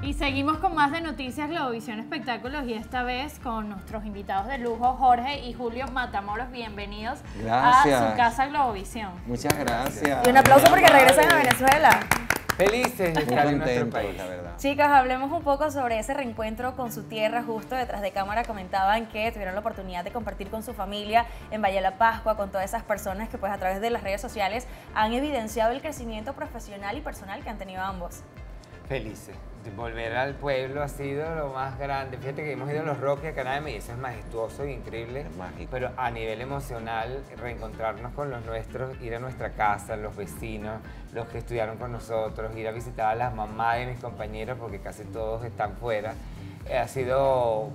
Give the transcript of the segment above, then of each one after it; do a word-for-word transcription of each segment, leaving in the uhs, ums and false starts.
Y seguimos con más de Noticias Globovisión Espectáculos y esta vez con nuestros invitados de lujo, Jorge y Julio Matamoros. Bienvenidos Gracias. a su casa Globovisión. Muchas gracias. Y un aplauso porque regresan a Venezuela. Felices de estar en nuestro Contento, país. la verdad. Chicas, hablemos un poco sobre ese reencuentro con su tierra. Justo detrás de cámara comentaban que tuvieron la oportunidad de compartir con su familia en Valle de la Pascua, con todas esas personas que pues a través de las redes sociales han evidenciado el crecimiento profesional y personal que han tenido ambos. Felices. De volver al pueblo ha sido lo más grande. Fíjate que hemos ido a los Roques, acá nada me dice, es majestuoso y increíble. Es mágico. Pero a nivel emocional, reencontrarnos con los nuestros, ir a nuestra casa, los vecinos, los que estudiaron con nosotros, ir a visitar a las mamás de mis compañeros, porque casi todos están fuera, eh, ha sido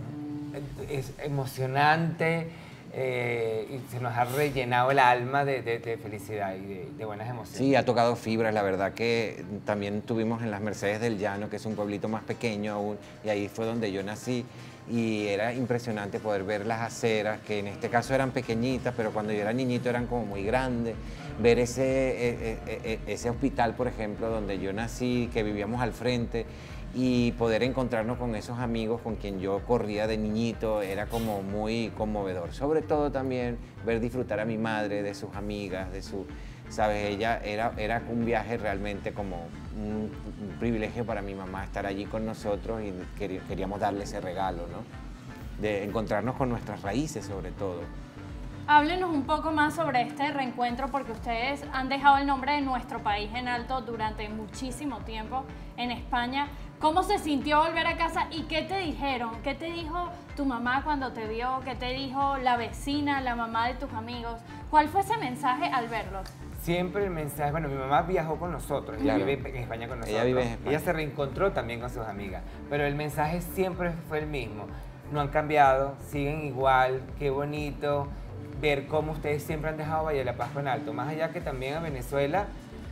es emocionante. Eh, y se nos ha rellenado el alma de, de, de felicidad y de, de buenas emociones. Sí, ha tocado fibras, la verdad que también tuvimos en las Mercedes del Llano, que es un pueblito más pequeño aún, y ahí fue donde yo nací, y era impresionante poder ver las aceras, que en este caso eran pequeñitas, pero cuando yo era niñito eran como muy grandes, ver ese, e, e, e, ese hospital, por ejemplo, donde yo nací, que vivíamos al frente, y poder encontrarnos con esos amigos con quien yo corría de niñito era como muy conmovedor. Sobre todo también ver disfrutar a mi madre, de sus amigas, de su, sabes, ella era, era un viaje realmente como un, un privilegio para mi mamá estar allí con nosotros y queríamos darle ese regalo, ¿no? De encontrarnos con nuestras raíces sobre todo. Háblenos un poco más sobre este reencuentro porque ustedes han dejado el nombre de nuestro país en alto durante muchísimo tiempo en España. ¿Cómo se sintió volver a casa y qué te dijeron? ¿Qué te dijo tu mamá cuando te vio? ¿Qué te dijo la vecina, la mamá de tus amigos? ¿Cuál fue ese mensaje al verlos? Siempre el mensaje, bueno, mi mamá viajó con nosotros, ella Claro. vive en España con nosotros. Ella vive en España. Ella se reencontró también con sus amigas, pero el mensaje siempre fue el mismo. No han cambiado, siguen igual, qué bonito ver cómo ustedes siempre han dejado Valle de la Pascua en alto, más allá que también a Venezuela,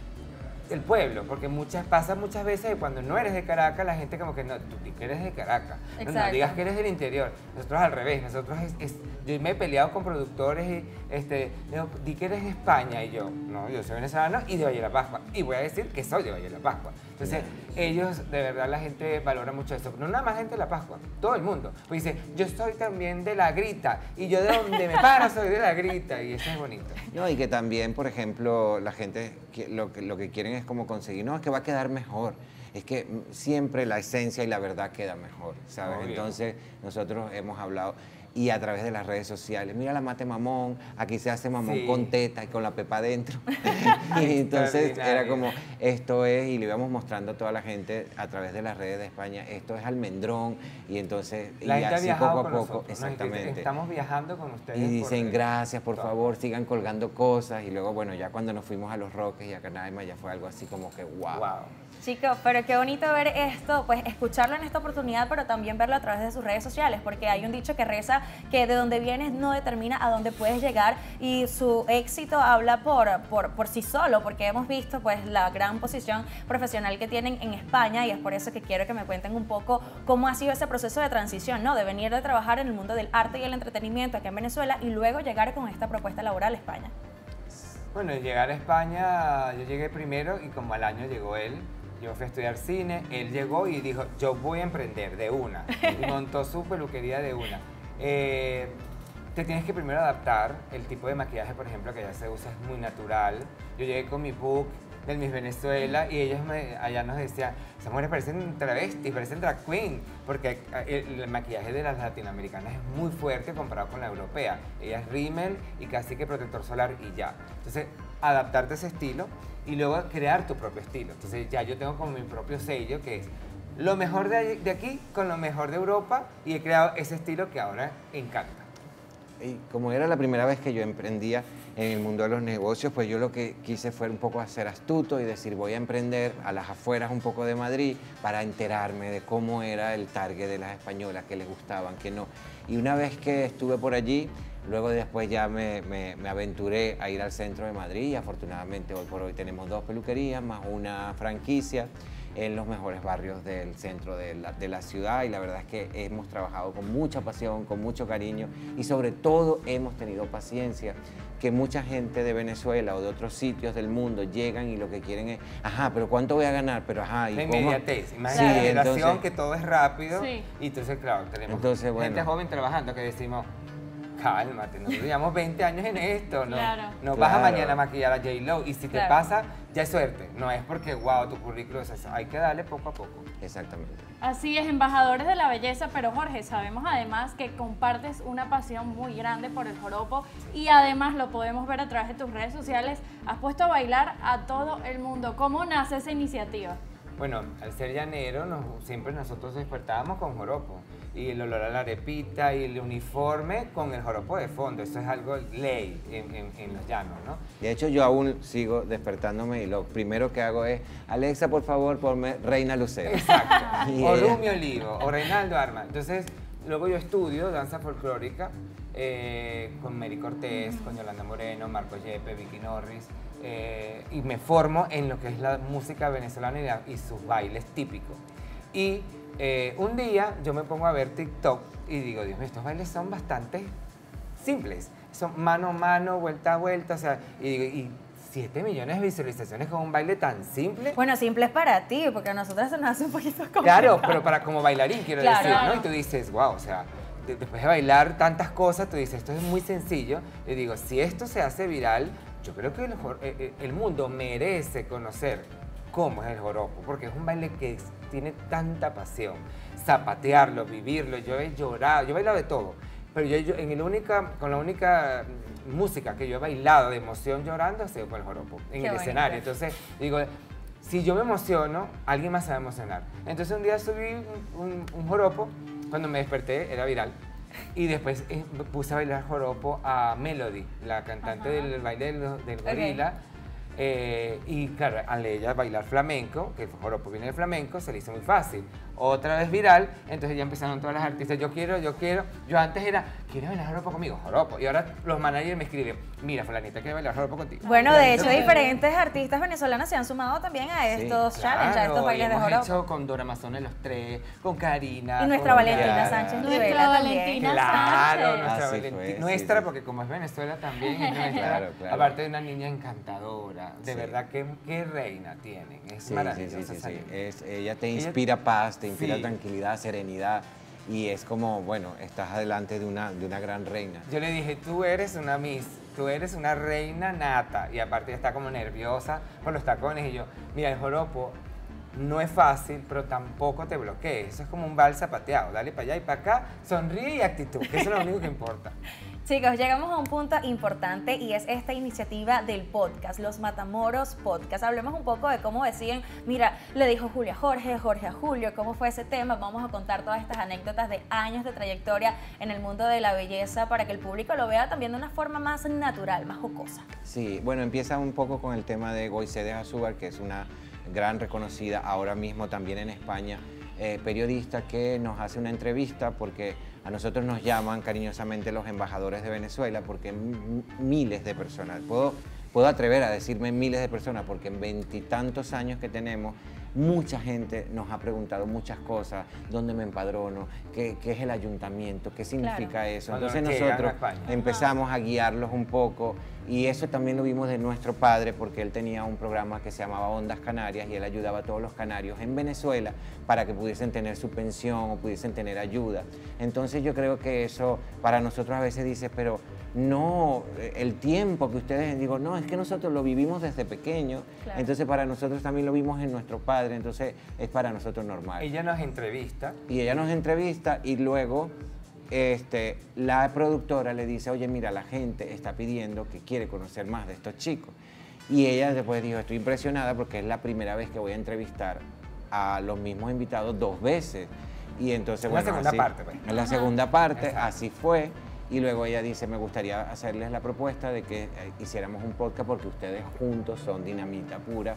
el pueblo, porque muchas, pasa muchas veces que cuando no eres de Caracas, la gente como que no, tú di que eres de Caracas, no, no digas que eres del interior, nosotros al revés, nosotros es, es, yo me he peleado con productores y este, digo, di que eres de España y yo, no, yo soy venezolano y de Valle de la Pascua, y voy a decir que soy de Valle de la Pascua. Entonces, ellos, de verdad, la gente valora mucho eso. No nada más gente de La Pascua, todo el mundo. Pues dice, yo soy también de La Grita, y yo de donde me paro soy de La Grita, y eso es bonito. No, y que también, por ejemplo, la gente lo que, lo que quieren es como conseguir, no, es que va a quedar mejor. Es que siempre la esencia y la verdad queda mejor, ¿sabes? Obvio. Entonces, nosotros hemos hablado, y a través de las redes sociales, mira la mate mamón, aquí se hace mamón Sí. con teta y con la pepa adentro. Y entonces era como, esto es, y le íbamos mostrando a toda la gente a través de las redes de España, esto es almendrón, y entonces, La y gente ha así viajado poco a con poco, nosotros, ¿no? exactamente. Estamos viajando con ustedes. Y dicen, por- gracias, por todo. favor, sigan colgando cosas. Y luego, bueno, ya cuando nos fuimos a Los Roques y a Canaima, ya fue algo así como que, wow. Wow. Chicos, pero qué bonito ver esto, pues escucharlo en esta oportunidad, pero también verlo a través de sus redes sociales, porque hay un dicho que reza que de donde vienes no determina a dónde puedes llegar, y su éxito habla por, por, por sí solo, porque hemos visto pues la gran posición profesional que tienen en España, y es por eso que quiero que me cuenten un poco cómo ha sido ese proceso de transición, ¿no? De venir de trabajar en el mundo del arte y el entretenimiento acá en Venezuela y luego llegar con esta propuesta laboral a España. Bueno, llegar a España, yo llegué primero y como al año llegó él. Yo fui a estudiar cine, él llegó y dijo, yo voy a emprender de una. Y montó su peluquería de una. Eh, te tienes que primero adaptar. El tipo de maquillaje, por ejemplo, que allá se usa es muy natural. Yo llegué con mi book del Miss Venezuela y ellos me, allá nos decían, esas mujeres parecen travestis, parecen drag queen, porque el, el maquillaje de las latinoamericanas es muy fuerte comparado con la europea. Ella es rímel y casi que protector solar y ya. Entonces, adaptarte a ese estilo y luego crear tu propio estilo. Entonces ya yo tengo como mi propio sello que es lo mejor de, de aquí con lo mejor de Europa y he creado ese estilo que ahora encanta. Y como era la primera vez que yo emprendía en el mundo de los negocios, pues yo lo que quise fue un poco ser astuto y decir voy a emprender a las afueras un poco de Madrid para enterarme de cómo era el target de las españolas, que les gustaban, que no. Y una vez que estuve por allí, luego después ya me, me, me aventuré a ir al centro de Madrid y afortunadamente hoy por hoy tenemos dos peluquerías más una franquicia en los mejores barrios del centro de la, de la ciudad, y la verdad es que hemos trabajado con mucha pasión, con mucho cariño, y sobre todo hemos tenido paciencia, que mucha gente de Venezuela o de otros sitios del mundo llegan y lo que quieren es, ajá, pero ¿cuánto voy a ganar? Pero ajá, ¿y la cómo? inmediatez, Sí, imagínate la generación entonces- que todo es rápido, Sí. y entonces, claro, tenemos Entonces, bueno. gente joven trabajando que decimos, cálmate, nosotros llevamos veinte años en esto, ¿no? Claro. No vas a Claro. mañana a maquillar a J-Lo, y si te Claro. pasa, ya es suerte, no es porque, wow, tu currículo es eso, hay que darle poco a poco. Exactamente. Así es, embajadores de la belleza, pero Jorge, sabemos además que compartes una pasión muy grande por el joropo y además lo podemos ver a través de tus redes sociales, has puesto a bailar a todo el mundo. ¿Cómo nace esa iniciativa? Bueno, al ser llanero, nos- siempre nosotros despertábamos con joropo. Y el olor a la arepita y el uniforme con el joropo de fondo. Eso es algo ley en, en- en los llanos, ¿no? De hecho, yo aún sigo despertándome y lo primero que hago es, Alexa, por favor, ponme Reina Lucero. Exacto. Y O ella- Rumi Olivo, o Reinaldo Arma. Entonces, luego yo estudio danza folclórica eh, con Mary Cortés, con Yolanda Moreno, Marco Yepe, Vicky Norris. eh, y me formo en lo que es la música venezolana y, la- y sus bailes típicos. Y eh, un día yo me pongo a ver TikTok y digo, Dios mío, estos bailes son bastante simples. Son mano a mano, vuelta a vuelta, o sea, y digo, y siete millones de visualizaciones con un baile tan simple. Bueno, simple es para ti, porque a nosotros se nos hace un poquito complicado. Claro, pero para como bailarín, quiero Claro. decir, ¿no? Claro. Y tú dices, wow, o sea, de- después de bailar tantas cosas, tú dices, esto es muy sencillo. Y digo, si esto se hace viral, yo creo que el, jor- eh, eh, el mundo merece conocer cómo es el joropo, porque es un baile que es- tiene tanta pasión. Zapatearlo, vivirlo, yo he llorado, yo he bailado de todo, pero yo, yo en el única, con la única mm, música que yo he bailado de emoción llorando ha sido con el joropo, en Qué el bonito. escenario. Entonces, digo, si yo me emociono, alguien más se va a emocionar. Entonces un día subí un, un- un joropo, cuando me desperté era viral, y después eh, me puse a bailar joropo a Melody, la cantante Ajá. del baile del, del gorila. Eh, y claro, al ella bailar flamenco, que el joropo viene del flamenco, se le hizo muy fácil. Otra vez viral, entonces ya empezaron todas las artistas, yo quiero, yo quiero. Yo antes era, ¿quieres bailar joropo conmigo? Joropo. Y ahora los managers me escriben, mira, fulanita, quiero bailar joropo contigo. Bueno, de hecho, Entonces, diferentes artistas venezolanos se han sumado también a Sí, estos claro, challenges, a estos y bailes de hemos joropo. hecho con Dora Mazone los tres, con Karina. Y nuestra con Valentina Diana. Sánchez Nuestra Rivera también. Valentina Claro, Sánchez. nuestra, Así Valenti- fue, sí, nuestra sí. porque como es Venezuela también es nuestra. Claro, claro. Aparte de una niña encantadora, de Sí. verdad que qué reina tienen, es Sí, sí, maravillosa. sí, sí, esa sí. niña. Es- ella te Ella- inspira paz, te inspira Sí. tranquilidad, serenidad, y es como, bueno, estás adelante de una, de una gran reina. Yo le dije, tú eres una Miss, tú eres una reina nata, y aparte está como nerviosa por los tacones, y yo, mira, el joropo no es fácil, pero tampoco te bloquees, eso es como un vals zapateado, dale para allá y para acá, sonríe y actitud, que eso es lo único que importa. Chicos, llegamos a un punto importante y es esta iniciativa del podcast, los Matamoros Podcast. Hablemos un poco de cómo decían, mira, le dijo Julia a Jorge, Jorge a Julio, cómo fue ese tema. Vamos a contar todas estas anécdotas de años de trayectoria en el mundo de la belleza para que el público lo vea también de una forma más natural, más jocosa. Sí, bueno, empieza un poco con el tema de Goicedes Azúcar, que es una gran reconocida ahora mismo también en España, eh, periodista que nos hace una entrevista porque a nosotros nos llaman cariñosamente los embajadores de Venezuela porque m- miles de personas, puedo, puedo atrever a decirme miles de personas porque en veintitantos años que tenemos, mucha gente nos ha preguntado muchas cosas, dónde me empadrono, qué, qué es el ayuntamiento, qué significa Claro. eso. Cuando Entonces llegan a nosotros España. empezamos a guiarlos un poco y eso también lo vimos de nuestro padre porque él tenía un programa que se llamaba Ondas Canarias y él ayudaba a todos los canarios en Venezuela para que pudiesen tener su pensión o pudiesen tener ayuda. Entonces yo creo que eso para nosotros a veces dice, pero no, eh, el tiempo que ustedes, digo, no, es que nosotros lo vivimos desde pequeño, Claro. entonces para nosotros también lo vimos en nuestro padre, entonces es para nosotros normal. Ella nos entrevista, Y ella nos entrevista y luego este, la productora le dice, oye, mira, la gente está pidiendo que quiere conocer más de estos chicos. Y ella después dijo, estoy impresionada porque es la primera vez que voy a entrevistar a los mismos invitados dos veces. Y entonces, En la bueno, segunda así- parte, pues. En la segunda parte, Exacto. así fue. Y luego ella dice, me gustaría hacerles la propuesta de que eh, hiciéramos un podcast porque ustedes juntos son dinamita pura.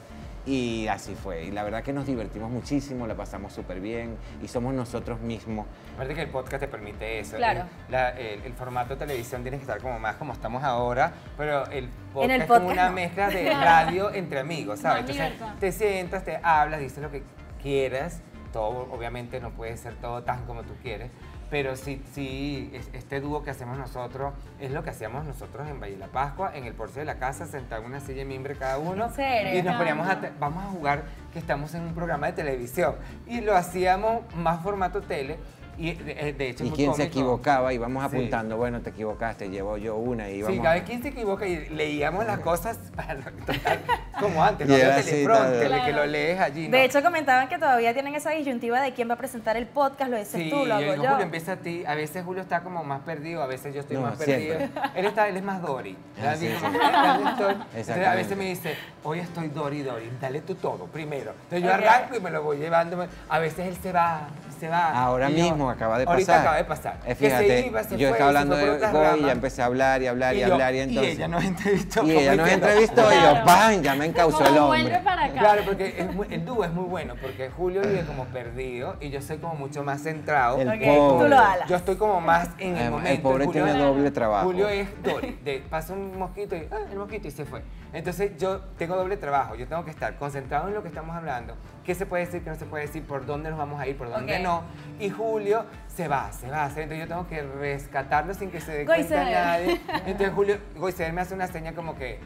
Y así fue. Y la verdad que nos divertimos muchísimo, la pasamos súper bien y somos nosotros mismos. aparte que el podcast te permite eso. Claro. El, la- el- el formato de televisión tiene que estar como más como estamos ahora, pero el podcast, En el es como podcast una no. mezcla de radio entre amigos, ¿sabes? Más Entonces libertad. te sientas, te hablas, dices lo que quieras, todo obviamente no puede ser todo tan como tú quieres, pero sí, sí, este dúo que hacemos nosotros es lo que hacíamos nosotros en Valle de la Pascua, en el porche de la casa, sentados en una silla de mimbre cada uno. ¿En serio? Y nos poníamos a, vamos a jugar que estamos en un programa de televisión. Y lo hacíamos más formato tele. Y de, de hecho, y es muy quien se cómico. equivocaba, íbamos Sí. apuntando, bueno, te equivocaste, llevo yo una y íbamos. Sí, cada vez quien se equivoca y leíamos las cosas para no- total, como antes, no Y era había así, teleprompter, todo. de que lo lees allí. ¿no? De hecho, comentaban que todavía tienen esa disyuntiva de quién va a presentar el podcast, lo dices Sí, tú, lo hago yo digo, yo. Julio, empieza a ti. A veces Julio está como más perdido, a veces yo estoy No, más siempre. perdido. Él, está, él es más Dori. Ah, sí, Dice, sí. "Dale, estoy". Entonces, a Exactamente. veces me dice, hoy estoy Dori, Dori, dale tú todo primero. Entonces yo Ok. arranco y me lo voy llevando. A veces él se va, se va. Ahora Y yo, mismo acaba de Ahorita pasar. acaba de pasar. Eh, Que fíjate, se iba, se yo fue, estaba se hablando fue por de otras Go y ramas. ya empecé a hablar y hablar y, yo- hablar y entonces. Y ella nos entrevistó. y ella como nos diciendo, entrevistó y yo, Claro. ¡pam! Ya me encausó Como el vuelve hombre. para acá. Claro, porque es muy- el dúo es muy bueno, porque Julio vive como perdido y yo soy como mucho más centrado. El Ok, pobre. tú lo alas. Yo estoy como más en el El momento. pobre Julio- tiene doble trabajo. Julio es Dory, de, pasa un mosquito y, ah, el mosquito y se fue. Entonces yo tengo doble trabajo, yo tengo que estar concentrado en lo que estamos hablando, qué se puede decir, qué no se puede decir, por dónde nos vamos a ir, por dónde Ok. no. Y Julio se va, se va, se- entonces yo tengo que rescatarlo sin que se dé Goizer. cuenta nadie. Entonces Julio, Goizer me hace una seña como que,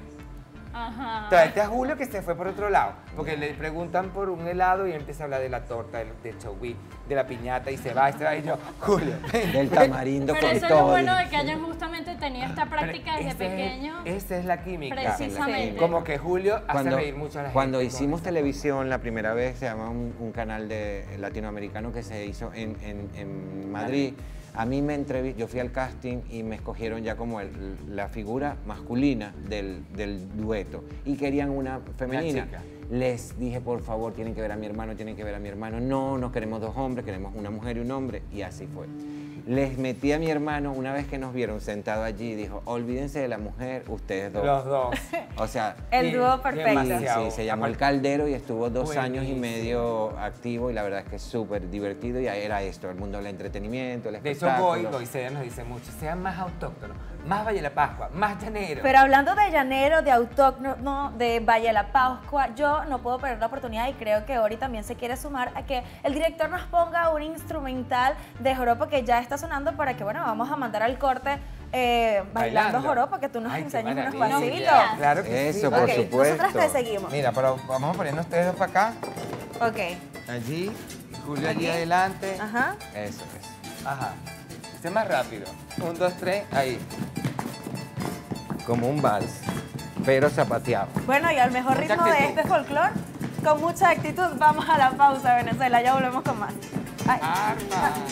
Ajá. tráete a Julio que se fue por otro lado, porque le preguntan por un helado y él empieza a hablar de la torta, del, de chogui, de la piñata y se va, y se va, y yo, Julio, ven, Del ven". tamarindo Pero con eso es lo todo. bueno de que hayan justamente tenido esta Pero práctica desde ese es- pequeño. Esa es la química. Precisamente. Como que Julio hace Cuando, reír mucho a la gente. cuando con hicimos esa- televisión la primera vez, se llama un, un canal de latinoamericano que se hizo en, en- en Madrid. A mí me entrevisté, yo fui al casting y me escogieron ya como el- la figura masculina del, del dueto y querían una femenina. chica. Les dije, por favor, tienen que ver a mi hermano, tienen que ver a mi hermano. No, no queremos dos hombres, queremos una mujer y un hombre. Y así fue. Les metí a mi hermano una vez que nos vieron sentado allí, dijo, olvídense de la mujer, ustedes dos. Los dos. O sea, El Sí, dúo perfecto. y, demasiado. sí, se llamó El Caldero y estuvo dos años y Buenísimo. medio activo y la verdad es que es súper divertido y era esto, el mundo del entretenimiento, el De hecho, espectáculo. Goy, Goiceya nos dice mucho, sean más autóctonos, más Valle de la Pascua, más llanero. Pero hablando de llanero, de autóctono, de Valle de la Pascua, yo no puedo perder la oportunidad y creo que Ori también se quiere sumar a que el director nos ponga un instrumental de joropo que ya está sonando para que, bueno, vamos a mandar al corte eh, bailando, joropo, que tú nos Ay, qué enseñes unos maravilla. pasitos. Claro que Eso, sí. por Ok, supuesto. nosotras te seguimos. Mira, pero vamos a poner ustedes dos para acá, Ok, allí, Julio allí Aquí. adelante. ajá. Eso es. Ajá. Sé más rápido. Un, dos, tres, ahí. Como un vals, pero zapateado. Bueno, y al mejor Mucha ritmo de actitud. este folclore, con mucha actitud, vamos a la pausa, Venezuela. Ya volvemos con más. Ay. Arma.